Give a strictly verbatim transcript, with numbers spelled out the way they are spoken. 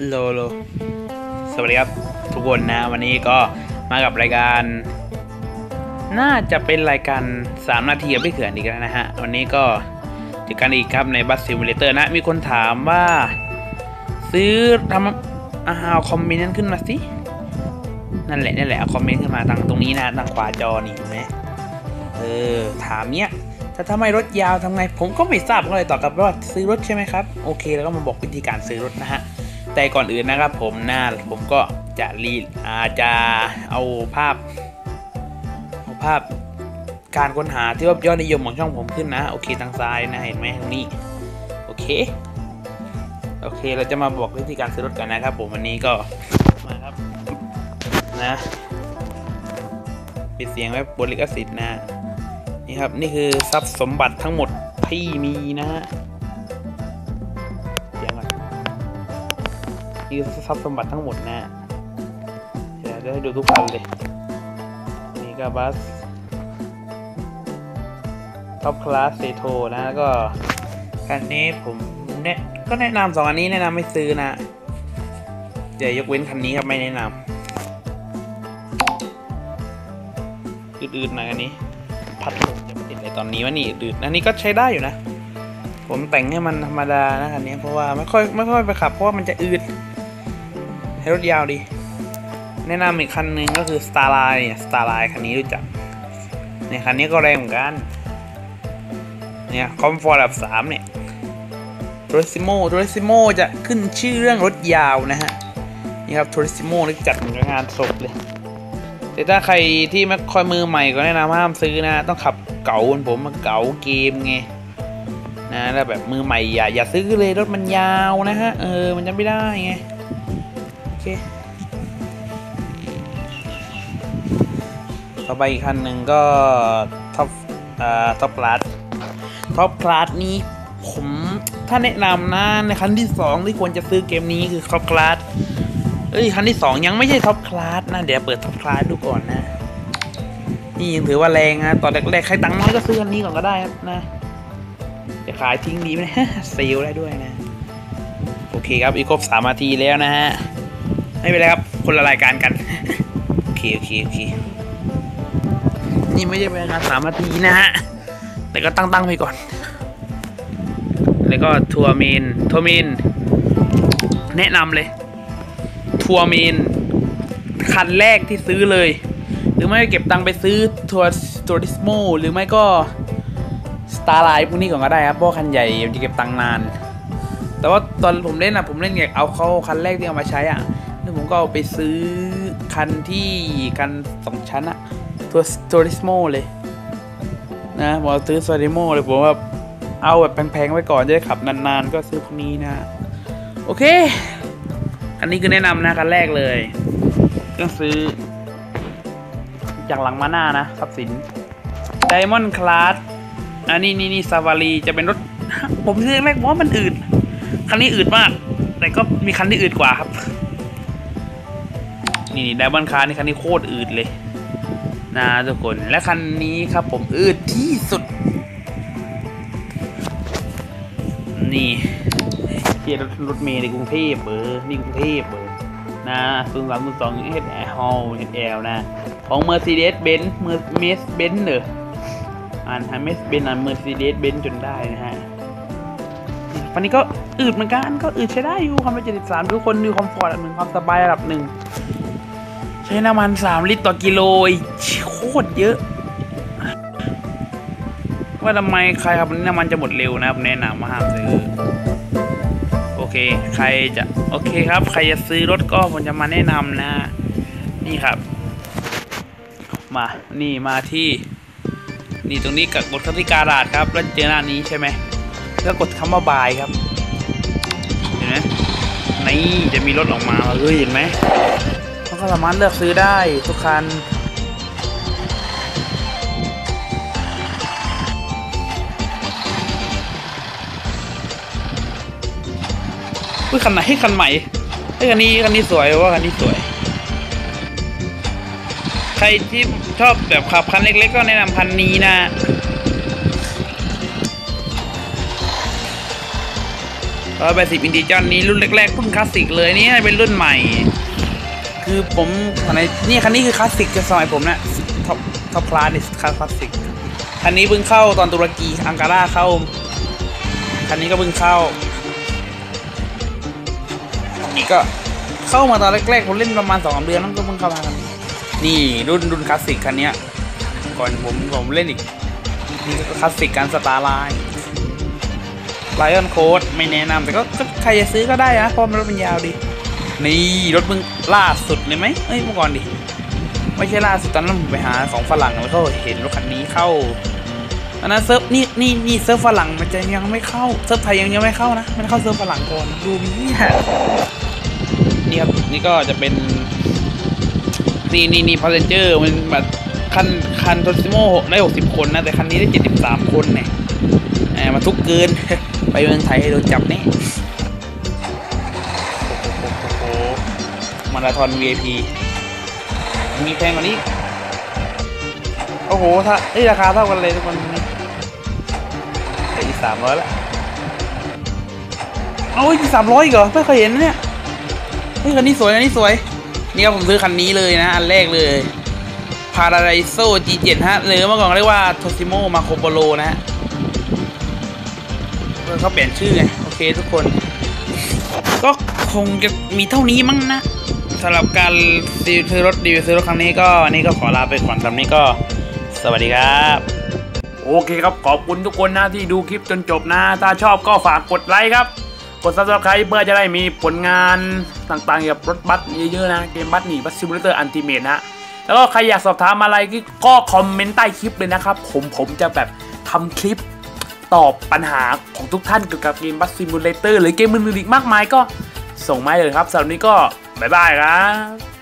โลโลสวัสดีครับทุกคนนะวันนี้ก็มากับรายการน่าจะเป็นรายการสามนาทีกับพี่เขื่อนอีกแล้วนะฮะวันนี้ก็เจอกันอีกครับในบัสซิมูเลเตอร์นะมีคนถามว่าซื้อทำอาเอาคอมเมนต์นั้นขึ้นมาสินั่นแหละนั่นแหละเอาคอมเมนต์ขึ้นมาทางตรงนี้นะทางขวาจอนี่เห็นไหมเออถามเนี้ยถ้าทำไมรถยาวทำไงผมก็ไม่ทราบก็เลยตอบกลับว่าซื้อรถใช่ไหมครับโอเคแล้วก็มาบอกวิธีการซื้อรถนะฮะแต่ก่อนอื่นนะครับผมนะผมก็จะรีอาจจะเอาภาพเอาภาพการค้นหาที่ว่ายอดนิยมของช่องผมขึ้นนะโอเคทางซ้ายนะเห็นไหมตรงนี้โอเคโอเคเราจะมาบอกวิธีการซื้อรถกันนะครับผมวันนี้ก็มาครับนะปิดเสียงไว้บนลิขสิทธิ์นะนี่ครับนี่คือทรัพย์สมบัติทั้งหมดที่มีนะฮะเสียงก่อนนี่คือทรัพย์สมบัติทั้งหมดนะเดี๋ยวให้ดูทุกคันเลยนี่ก็บัสท็อปคลาสเซโทนะแล้วก็คันนี้ผมเนี่ยก็แนะนำสองอันนี้แนะนำไม่ซื้อนะอย่ายกเว้นคันนี้ครับไม่แนะนำอืดๆหน่อยอันนี้พัดลมจะไม่ติดเลยตอนนี้ว่านี่อืดอันนี้ก็ใช้ได้อยู่นะผมแต่งให้มันธรรมดานะคันนี้เพราะว่าไม่ค่อยไม่ค่อยไปขับเพราะว่ามันจะอืดให้รถยาวดีแนะนำอีกคันหนึ่งก็คือ Starline เนี่ย Starline คันนี้รู้จักเนี่ยคันนี้ก็แรงเหมือนกันเนี่ยคอมฟอร์ตแบบสามเนี่ย Turismo Turismo จะขึ้นชื่อเรื่องรถยาวนะฮะนี่ครับ Turismo นี่จัดเหมือนงานศพเลยแต่ถ้าใครที่ไม่ค่อยมือใหม่ก็แนะนำห้ามซื้อนะต้องขับเก๋าเหมือนผมมาเก๋าเกมไงนะแล้วแบบมือใหม่อย่าอย่าซื้อเลยรถมันยาวนะฮะเออมันจะไม่ได้ไงโอเคต่อไปอีกคันหนึ่งก็ท็อปอ่าท็อปคลาสท็อปคลาสนี้ผมถ้าแนะนำนะในคันที่สองที่ควรจะซื้อเกมนี้คือท็อปคลาสเอ้ยคันที่สองยังไม่ใช่ท็อปคลาสนะเดี๋ยวเปิดท็อปคลาสดูก่อนนะนี่ยังถือว่าแรงนะตอนแรกๆใครตังค์น้อยก็ซื้อคันนี้ก่อนก็ได้นะจะขายทิ้งดีไหมเซลได้ด้วยนะโอเคครับอีกครบสามนาทีแล้วนะฮะไม่เป็นไรครับคนละรายการกันโอเคโอเคโอเคนี่ไม่ใช่เป็นงานสามนาทีนะฮะแต่ก็ตั้งตั้งไปก่อนแล้วก็ทัวร์เมนทัวร์เมนแนะนำเลยทัวร์เมนคันแรกที่ซื้อเลยหรือไม่เก็บตังค์ไปซื้อทัวร์ทัวริสโมหรือไม่ก็สตาร์ไลน์พวกนี้ก่อนก็ได้ครับเพราะคันใหญ่จะเก็บตังค์นานแต่ว่าตอนผมเล่นอะผมเล่นอยากเอาเขาคันแรกที่เอามาใช้อ่ะแล้วผมก็เอาไปซื้อคันที่คันสองชั้นอะทัวร์ทัวริสโมเลยนะผมซื้อทัวริสโมเลยผมว่าเอาแบบแพงๆไว้ก่อนจะได้ขับนานๆก็ซื้อพวกนี้นะโอเคอันนี้คือแนะนำนะคันแรกเลยต้องซื้อจากหลังมาหน้านะทรัพย์สิน Diamond Class อันนี้นี่นี่ซาวารีจะเป็นรถผมซื้อแรกว่ามันอืดคันนี้อืดมากแต่ก็มีคันที่อืดกว่าครับนี่นี่ Diamond Class นี่คันนี้โคตรอืดเลยนะทุกคนและคันนี้ครับผมอืดที่สุดนี่เกียร์รถเมล์ในกรุงเทพเบอร์นี่กรุงเทพเบอร์นะศูนย์สามศูนย์สองเอสแอลฮอลเอสแอลนะของ Mercedes-Benz Mercedes-Benz เนอะอ่านฮะ Mercedes-Benz อ่าน Mercedes-Benz จนได้นะฮะวันนี้ก็อืดเหมือนกันก็อืดใช้ได้อยู่ความเป็นเจ็ดสิบสามทุกคนมีความฟอร์ดหนึ่งความสบายระดับหนึ่งใช้น้ำมันสามลิตรต่อกิโลโคตรเยอะว่าทำไมใครครับน้ำมันจะหมดเร็วนะผมแนะนำมาห้ามซื้อโอเคใครจะโอเคครับใครจะซื้อรถก็ผมจะมาแนะนำนะนี่ครับมานี่มาที่นี่ตรงนี้กดคำที่การาดครับแล้วเจอหน้านี้ใช่ไหมแล้วกดคำว่าบายครับเห็นไหมนี่จะมีรถออกมาเฮ้ยเห็นไหมเขาก็สามารถเลือกซื้อได้ทุกคันคันไหนคันใหม่ไอ้คันนี้คันนี้สวยว่าคันนี้สวยใครที่ชอบแบบขับคันเล็กๆก็แนะนำคันนี้นะ ก็ร้อยแปดสิบอินดิจอนนี้รุ่นแรกๆรุ่นคลาสสิกเลยนี่เป็นรุ่นใหม่คือผมอะไรนี่คันนี้คือคลาสสิกจะสมัยผมนะท็อปท็อปคลาสนี่คลาสสิกคันนี้เพิ่งเข้าตอนตุรกีอังการาเข้าคันนี้ก็เพิ่งเข้านี่ก็เข้ามาตอนแรกๆผมเล่นประมาณสองเดือนแล้วก็เพิ่งเข้ามากันนี่รุ่นรุ่นคลาสสิกคันนี้ก่อนผมผมเล่นอีกนี่ก็คลาสสิกการสตาร์ไลน์ไลออนโค้ดไม่แนะนำแต่ก็ใครจะซื้อก็ได้นะเพราะมันรถมันยาวดีนี่รถมึงล่าสุดเลยไหมเอ้ยเมื่อก่อนดิไม่ใช่ล่าสุดตอนนั้นผมไปหาของฝรั่งแล้วก็เห็นรถคันนี้เข้าอันนั้นเซิร์ฟนี่นี่นี่เซิร์ฟฝรั่งมันจะยังไม่เข้าเซิร์ฟไทยยังยังไม่เข้านะมันเข้าเซิร์ฟฝรั่งก่อนดูนี่ฮะนี่ครับนี่ก็จะเป็นนี่นี่นี่พาเซนเจอร์มันแบบคันคันโทซิโม่ได้หกสิบคนนะแต่คันนี้ได้เจ็ดสิบสามคนเนี่ยมาทุกเกินไปเมืองไทยโดนจับแน่โอ้โหมาราธอน วี ไอ พี มีแพงกว่านี้โอ้โหถ้าเอ้ยราคาเท่ากันเลยทุกคนแต่อีกสามร้อยละเอาอีกสามร้อยเหรอไม่เคยเห็นเนี่ยเฮ้ยคันนี้สวยคันนี้สวยนี่ครับผมซื้อคันนี้เลยนะอันแรกเลย Paradiso จี เจ็ด ฮะหรือเมื่อก่อนเรียกว่า Tosimo Marco Polo นะฮะเขาเปลี่ยนชื่อไงโอเคทุกคนก็คงจะมีเท่านี้มั้งนะสำหรับการซื้อรถรีวิวซื้อรถครั้งนี้ก็อันนี้ก็ขอลาไปก่อนสำหรับนี้ก็สวัสดีครับโอเคครับขอบคุณทุกคนนะที่ดูคลิปจนจบนะถ้าชอบก็ฝากกดไลค์ครับกด ซับสไครบ์ เพื่อจะได้มีผลงานต่างๆเกี่ยวกับรถบัสเยอะๆนะเกมบัสหนีบัสซิมูเลเตอร์อัลติเมทนะแล้วก็ใครอยากสอบถามอะไรก็คอมเมนต์ใต้คลิปเลยนะครับผมผมจะแบบทำคลิปตอบปัญหาของทุกท่านเกี่ยวกับเกมบัสซิมูเลเตอร์หรือเกมมือถืออีกมากมายก็ส่งมาเลยครับสำหรับนี้ก็บ๊ายบายครับ